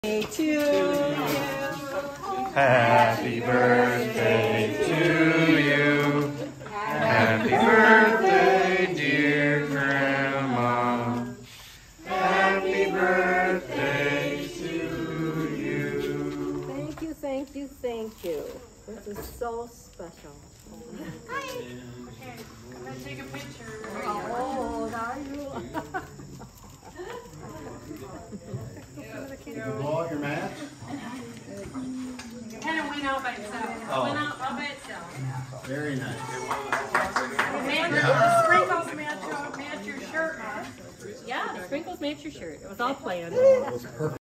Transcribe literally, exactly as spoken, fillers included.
To you. Happy birthday to you. Happy birthday, dear Grandma. Happy birthday to you. Thank you, thank you, thank you. This is so special. Hi. Okay, I'm going to take a picture. Oh, how are you? Did you blow out your match? It kind of went out by itself. It went out all by itself. Very nice. Man, the sprinkles match your, match your shirt, huh? Yeah, the sprinkles match your shirt. It was all planned. It was perfect.